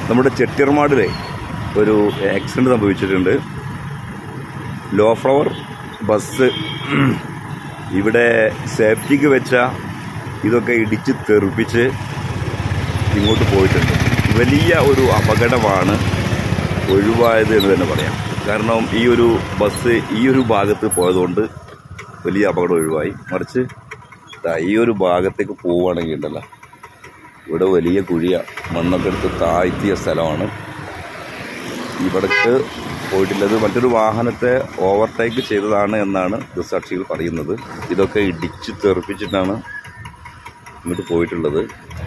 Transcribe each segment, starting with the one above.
നമ്മുടെ ചെട്ടിയർമാടിലെ ഒരു ആക്സിഡൻറ്റ് സംഭവിച്ചിട്ടുണ്ട്. ലോ ഫ്ലവർ ബസ് ഇവിടെ സേഫ്റ്റിക്ക് വെച്ച ഇതൊക്കെ ഇടിച്ച് തെറിപ്പിച്ച് ഇങ്ങോട്ട് പോയിട്ടുണ്ട്. വലിയ ഒരു അപകടമാണ് ഒഴിവായത് എന്ന് തന്നെ പറയാം. കാരണം ഈ ഒരു ബസ് ഈ ഒരു ഭാഗത്ത് പോയതുകൊണ്ട് വലിയ അപകടം ഒഴിവായി. മറിച്ച് ഈ ഒരു ഭാഗത്തേക്ക് പോവുകയാണെങ്കിൽ ഉണ്ടല്ലോ, ഇവിടെ വലിയ കുഴിയ മണ്ണൊക്കെ എടുത്ത് താഴ്ത്തിയ സ്ഥലമാണ്. ഇവിടേക്ക് പോയിട്ടുള്ളത് മറ്റൊരു വാഹനത്തെ ഓവർടേക്ക് ചെയ്തതാണ് എന്നാണ് ദൃക്സാക്ഷികൾ പറയുന്നത്. ഇതൊക്കെ ഇടിച്ച് തെറിപ്പിച്ചിട്ടാണ് ഇങ്ങോട്ട് പോയിട്ടുള്ളത്.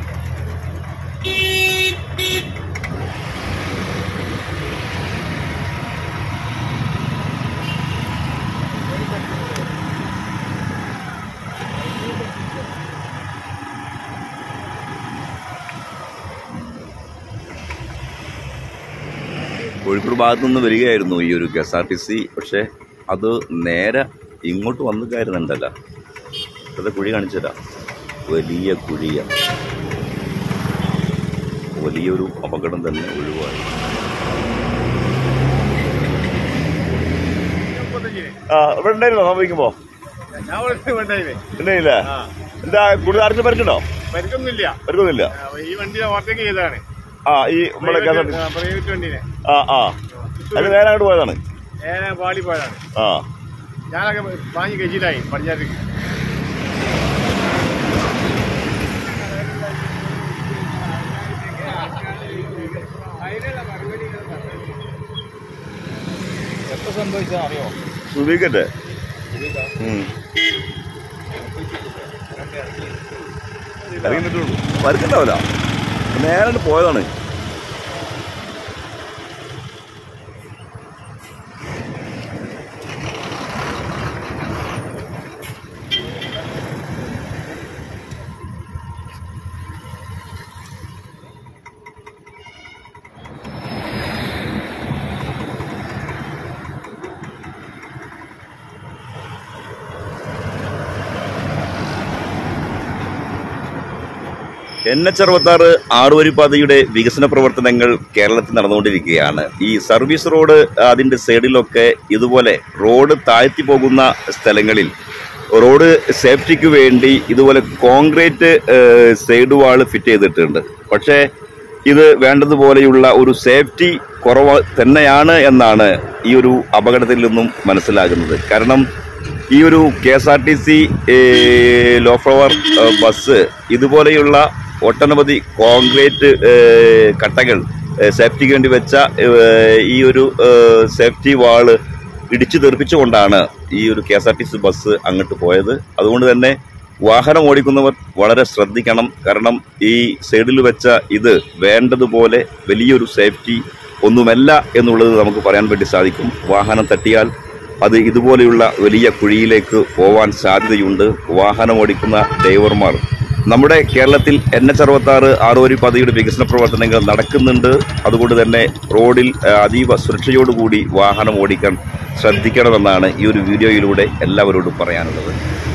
കോഴിക്കോട് ഭാഗത്തു നിന്ന് വരികയായിരുന്നു ഈ ഒരു KSRTC. പക്ഷേ അത് നേരെ ഇങ്ങോട്ട് വന്നു കയറുന്നുണ്ടല്ലോ. അത് കുഴി കാണിച്ചുതരാം. വലിയ കുഴിയാണ്. വലിയൊരു അപകടം തന്നെ ഒഴിവായി. ഇവിടെ ഉണ്ടായിരുന്നോ സംഭവിക്കുമ്പോ? ഉണ്ടായില്ലേ? എന്താ കൂടുതൽ ആർക്കും പരിക്കുണ്ടോ? പരിക്കൊന്നുമില്ല. ഈ വണ്ടി ഓവർടേക്ക് ചെയ്തതാണ്. ഈ നമ്മളെ വണ്ടിനെ അത് നേരെ അങ്ങോട്ട് പോയതാണ്. പാടി പോയതാണ്. ഞാനൊക്കെ വാങ്ങി കഴിച്ചിട്ടായി പടിഞ്ഞാറേക്ക്. എത്ര സംഭവിച്ചാ അറിയോ? സുബീക്കട്ടെ ഇറങ്ങിട്ടുള്ളൂ. പരിക്കുണ്ടാവില്ല, നേരെ പോയതാണ്. NH66 ആറുവരിപ്പാതയുടെ വികസന പ്രവർത്തനങ്ങൾ കേരളത്തിൽ നടന്നുകൊണ്ടിരിക്കുകയാണ്. ഈ സർവീസ് റോഡ് അതിൻ്റെ സൈഡിലൊക്കെ ഇതുപോലെ റോഡ് താഴ്ത്തി പോകുന്ന സ്ഥലങ്ങളിൽ റോഡ് സേഫ്റ്റിക്ക് വേണ്ടി ഇതുപോലെ കോൺക്രീറ്റ് സൈഡ് വാൾ ഫിറ്റ് ചെയ്തിട്ടുണ്ട്. പക്ഷേ ഇത് വേണ്ടതുപോലെയുള്ള ഒരു സേഫ്റ്റി കുറവ് തന്നെയാണ് എന്നാണ് ഈ ഒരു അപകടത്തിൽ നിന്നും മനസ്സിലാകുന്നത്. കാരണം ഈ ഒരു KSRTC ലോ ഫ്ലവർ ബസ് ഇതുപോലെയുള്ള ഒട്ടനവധി കോൺക്രീറ്റ് കട്ടകൾ സേഫ്റ്റിക്ക് വേണ്ടി വെച്ച ഈ ഒരു സേഫ്റ്റി വാള് ഇടിച്ചു തെറിപ്പിച്ചുകൊണ്ടാണ് ഈ ഒരു KSRTC ബസ് അങ്ങോട്ട് പോയത്. അതുകൊണ്ട് തന്നെ വാഹനം ഓടിക്കുന്നവർ വളരെ ശ്രദ്ധിക്കണം. കാരണം ഈ സൈഡിൽ വെച്ച ഇത് വേണ്ടതുപോലെ വലിയൊരു സേഫ്റ്റി ഒന്നുമല്ല എന്നുള്ളത് നമുക്ക് പറയാൻ വേണ്ടി സാധിക്കും. വാഹനം തട്ടിയാൽ അത് ഇതുപോലെയുള്ള വലിയ കുഴിയിലേക്ക് പോവാൻ സാധ്യതയുണ്ട്. വാഹനം ഓടിക്കുന്ന ഡ്രൈവർമാർ നമ്മുടെ കേരളത്തിൽ NH66 ആറുവരിപ്പാതയുടെ വികസന പ്രവർത്തനങ്ങൾ നടക്കുന്നുണ്ട്. അതുകൊണ്ട് തന്നെ റോഡിൽ അതീവ സുരക്ഷയോടുകൂടി വാഹനം ഓടിക്കാൻ ശ്രദ്ധിക്കണമെന്നാണ് ഈ ഒരു വീഡിയോയിലൂടെ എല്ലാവരോടും പറയാനുള്ളത്.